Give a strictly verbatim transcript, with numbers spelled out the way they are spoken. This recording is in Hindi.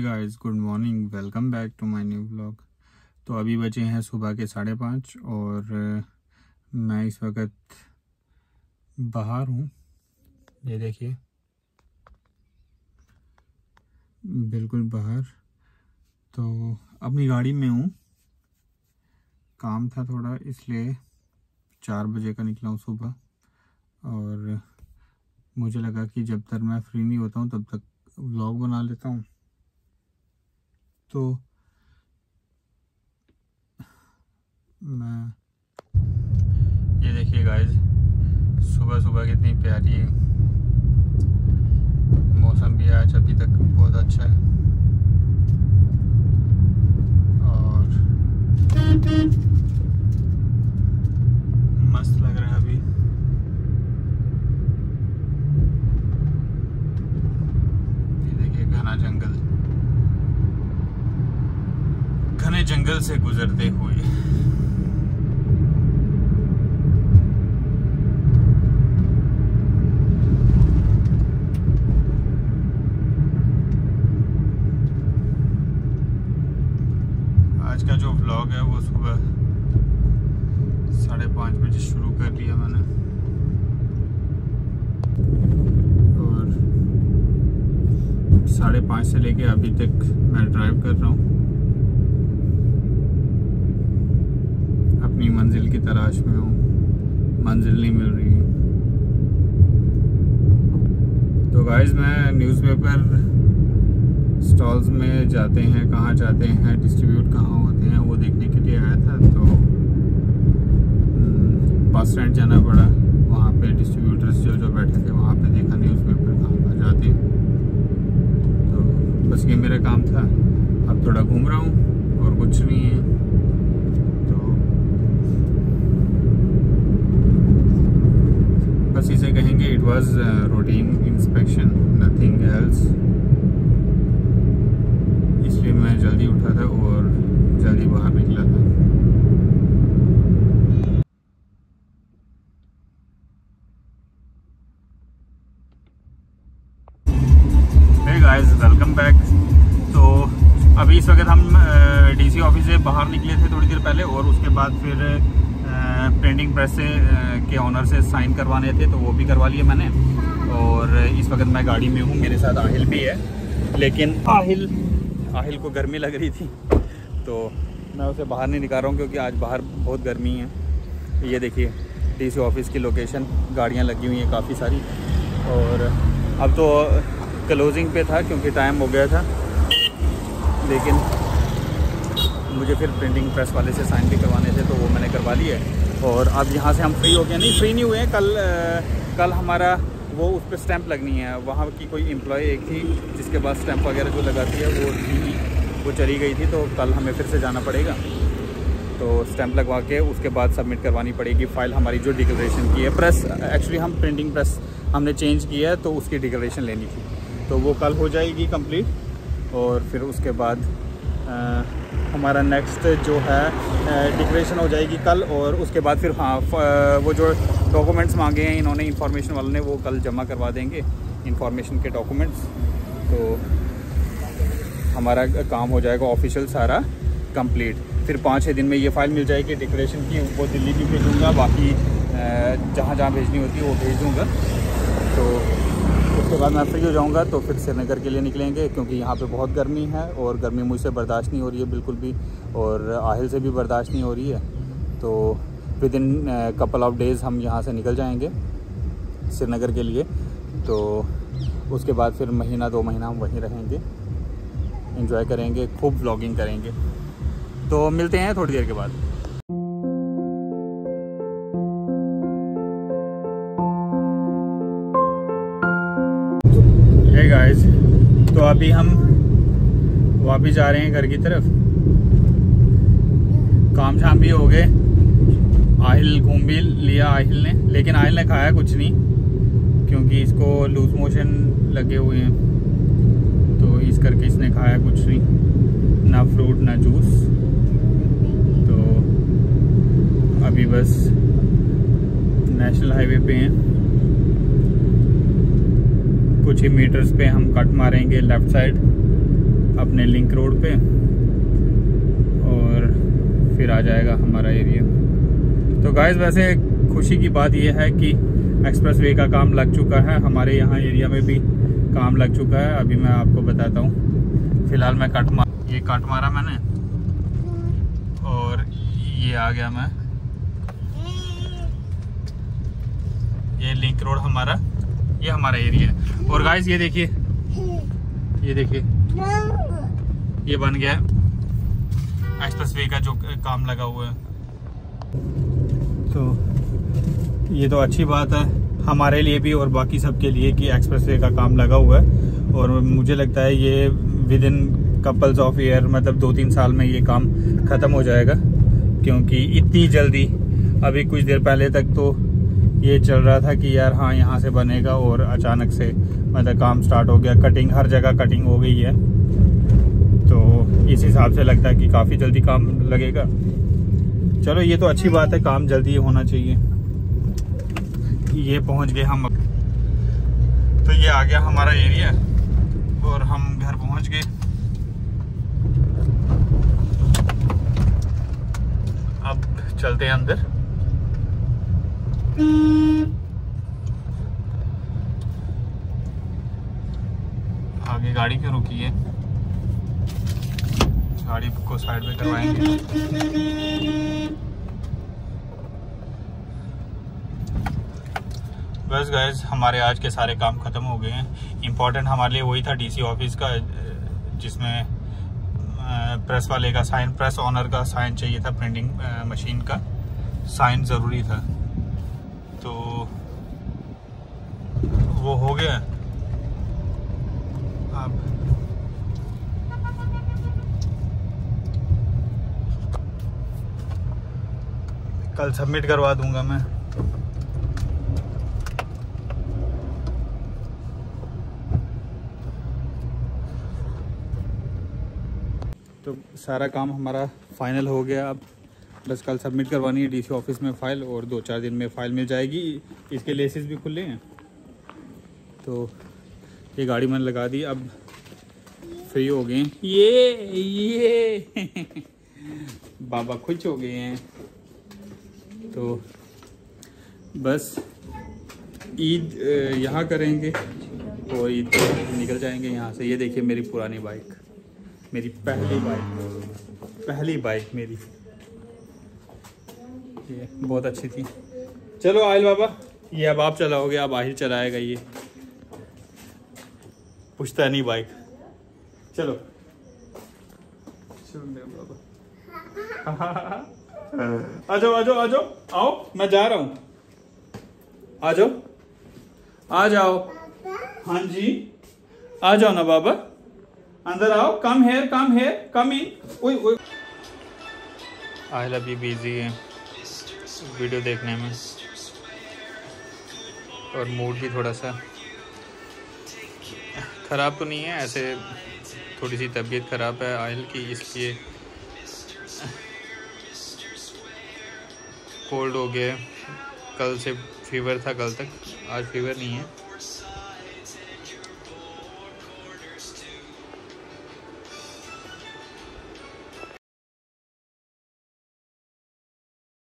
Guys, good morning, welcome back to my new vlog. तो अभी बजे हैं सुबह के साढ़े पाँच और मैं इस वक्त बाहर हूँ। ये देखिए, बिल्कुल बाहर। तो अपनी गाड़ी में हूँ, काम था थोड़ा इसलिए चार बजे का निकला हूँ सुबह। और मुझे लगा कि जब तक मैं फ्री नहीं होता हूँ तब तक व्लॉग बना लेता हूँ। तो मैं ये देखिए गाइस, सुबह सुबह कितनी प्यारी मौसम भी आज अभी तक बहुत अच्छा है और मस्त लग रहा है अभी। ये देखिए, घना जंगल, घने जंगल से गुजरते हुए आज का जो व्लॉग है वो सुबह साढ़े पाँच बजे शुरू कर लिया मैंने और साढ़े पाँच से लेके अभी तक मैं ड्राइव कर रहा हूँ। अपनी मंजिल की तलाश में हूँ, मंजिल नहीं मिल रही है। तो गाइस, मैं न्यूज़पेपर स्टॉल्स में जाते हैं, कहाँ जाते हैं, डिस्ट्रीब्यूट कहाँ होते हैं, वो देखने के लिए आया था। तो बस स्टैंड जाना पड़ा, वहाँ पे डिस्ट्रीब्यूटर्स जो जो बैठे थे वहाँ पे देखा न्यूज़पेपर कहाँ कहाँ जाते हैं। तो बस ये मेरा काम था। अब थोड़ा घूम रहा हूँ और कुछ नहीं है। तो बस इसे कहेंगे it was routine inspection, nothing else. इसलिए मैं जल्दी उठा था और जल्दी बाहर निकला था। Hey guys, welcome back. तो अभी इस वक्त हम डीसी ऑफिस से बाहर निकले थे थोड़ी देर पहले और उसके बाद फिर प्रिंटिंग प्रेस से के ऑनर से साइन करवाने थे, तो वो भी करवा लिए मैंने। और इस वक्त मैं गाड़ी में हूँ, मेरे साथ आहिल भी है। लेकिन आहिल आहिल को गर्मी लग रही थी तो मैं उसे बाहर नहीं निकाल रहा हूँ क्योंकि आज बाहर बहुत गर्मी है। ये देखिए डीसी ऑफिस की लोकेशन, गाड़ियाँ लगी हुई हैं काफ़ी सारी। और अब तो क्लोजिंग पे था क्योंकि टाइम हो गया था, लेकिन मुझे फिर प्रिंटिंग प्रेस वाले से साइन भी करवाने थे तो वो मैंने करवा लिए। और अब यहाँ से हम फ्री हो गए। नहीं, फ्री नहीं हुए हैं। कल कल हमारा वो उस पर स्टैंप लगनी है। वहाँ की कोई एम्प्लॉय एक थी जिसके पास स्टैंप वगैरह जो लगाती है वो थी, वो चली गई थी। तो कल हमें फिर से जाना पड़ेगा। तो स्टैंप लगवा के उसके बाद सबमिट करवानी पड़ेगी फाइल हमारी जो डिक्लेरेशन की है। प्रेस एक्चुअली हम प्रिंटिंग प्रेस हमने चेंज किया है तो उसकी डिक्लेरेशन लेनी थी, तो वो कल हो जाएगी कंप्लीट। और फिर उसके बाद आ, हमारा नेक्स्ट जो है डिक्लेरेशन हो जाएगी कल। और उसके बाद फिर हाँ, वो जो डॉक्यूमेंट्स मांगे हैं इन्होंने, इंफॉर्मेशन वालों ने, वो कल जमा करवा देंगे इंफॉर्मेशन के डॉक्यूमेंट्स। तो हमारा काम हो जाएगा ऑफिशियल सारा कंप्लीट। फिर पाँच छः दिन में ये फ़ाइल मिल जाएगी डिक्लेरेशन की। वो दिल्ली भी भेजूँगा, बाकी जहाँ जहाँ भेजनी होती है वो भेज दूँगा। तो उसके बाद मैं फ्री हो जाऊँगा तो फिर श्रीनगर के लिए निकलेंगे क्योंकि यहाँ पे बहुत गर्मी है और गर्मी मुझसे बर्दाश्त नहीं हो रही है बिल्कुल भी, और आहिल से भी बर्दाश्त नहीं हो रही है। तो within couple of days हम यहाँ से निकल जाएंगे श्रीनगर के लिए। तो उसके बाद फिर महीना दो महीना हम वहीं रहेंगे, एंजॉय करेंगे, खूब व्लॉगिंग करेंगे। तो मिलते हैं थोड़ी देर के बाद। हे गाइस, तो अभी हम वापिस जा रहे हैं घर की तरफ। काम शाम भी हो गए, आहिल घूम भी लिया आहिल ने, लेकिन आहिल ने खाया कुछ नहीं क्योंकि इसको लूज मोशन लगे हुए हैं। तो इस करके इसने खाया कुछ नहीं, ना फ्रूट ना जूस। तो अभी बस नेशनल हाईवे पे हैं, कुछ ही मीटर्स पे हम कट मारेंगे लेफ़्ट साइड अपने लिंक रोड पे और फिर आ जाएगा हमारा एरिया। तो गाइस वैसे खुशी की बात यह है कि एक्सप्रेसवे का काम लग चुका है, हमारे यहाँ एरिया में भी काम लग चुका है। अभी मैं आपको बताता हूँ। फिलहाल मैं कट मार ये कट मारा मैंने और ये आ गया मैं, ये लिंक रोड हमारा, ये हमारा एरिया है। और गाइस ये देखिए, ये देखिए ये बन गया एक्सप्रेसवे का जो काम लगा हुआ है। तो ये तो अच्छी बात है हमारे लिए भी और बाकी सबके लिए कि एक्सप्रेसवे का काम लगा हुआ है। और मुझे लगता है ये within couples of year, मतलब दो तीन साल में ये काम ख़त्म हो जाएगा, क्योंकि इतनी जल्दी, अभी कुछ देर पहले तक तो ये चल रहा था कि यार हाँ यहाँ से बनेगा और अचानक से मतलब काम स्टार्ट हो गया। कटिंग, हर जगह कटिंग हो गई है, तो इस हिसाब से लगता है कि काफ़ी जल्दी काम लगेगा। चलो ये तो अच्छी बात है, काम जल्दी होना चाहिए। ये पहुंच गए हम, तो ये आ गया हमारा एरिया और हम घर पहुंच गए। अब चलते हैं अंदर। आगे गाड़ी क्यों रुकी है? गाड़ी को साइड में करवाएंगे। बस गाइस हमारे आज के सारे काम ख़त्म हो गए हैं। इम्पोर्टेंट हमारे लिए वही था डीसी ऑफिस का, जिसमें प्रेस वाले का साइन, प्रेस ऑनर का साइन चाहिए था, प्रिंटिंग मशीन का साइन ज़रूरी था, तो वो हो गया। अब कल सबमिट करवा दूंगा मैं। तो सारा काम हमारा फाइनल हो गया। अब बस कल सबमिट करवानी है डीसी ऑफिस में फ़ाइल, और दो चार दिन में फ़ाइल मिल जाएगी। इसके लेसेस भी खुले हैं, तो ये गाड़ी मैंने लगा दी, अब फ्री हो गए। ये ये बाबा खुश हो गए हैं। तो बस ईद यहाँ करेंगे और ईद निकल जाएंगे यहाँ से। ये देखिए मेरी पुरानी बाइक, मेरी पहली बाइक, पहली बाइक मेरी, ये बहुत अच्छी थी। चलो आहिल बाबा, ये अब आप चलाओगे, अब आहिल चलाएगा ये पुश्तैनी बाइक। चलो चलो बाबा, आ जाओ आ जाओ आ जाओ, आओ मैं जा रहा हूँ, आ जाओ आ जाओ। हाँ जी आ जाओ ना बाबा, अंदर आओ, कम हेयर कम हेयर कम इन। ओए ओए, आहिल अभी बिजी है वीडियो देखने में, और मूड भी थोड़ा सा ख़राब तो नहीं है, ऐसे थोड़ी सी तबीयत ख़राब है आहिल की, इसलिए कोल्ड हो गया। कल से फीवर था, कल तक, आज फीवर नहीं है।